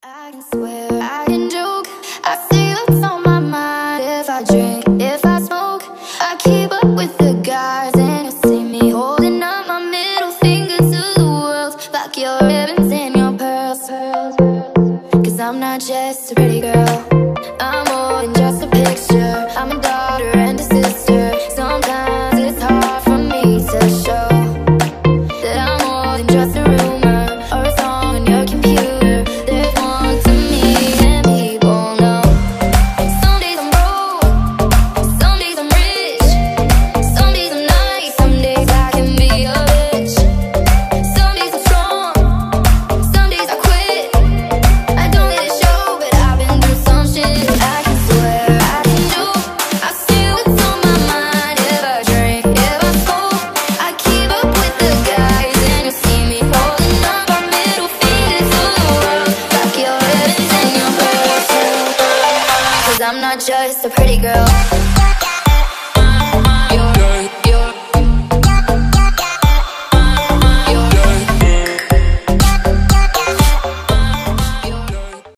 I can swear, I can joke. I say what's on my mind. If I drink, if I smoke, I keep up with the guys, and you'll see me holding up my middle finger to the world. Fuck your ribbons and your pearls. Cause I'm not just a pretty girl, I'm more than just a picture. I'm a daughter and a sister. Sometimes it's hard for me to show that I'm more than just a rumor or a song on your computer. There's more to me than people know. Some days I'm broke, some days I'm rich, some days I'm nice, some days I can be a bitch. Some days I'm strong, some days I quit. I don't let it show, but I've been through some shit. I can swear, I can joke. I say what's on my mind. If I drink, if I smoke, I keep up with the guys, and you'll see me holding up our middle fingers to the world. Fuck your ribbons and your pearls. Cause I'm not just a pretty girl.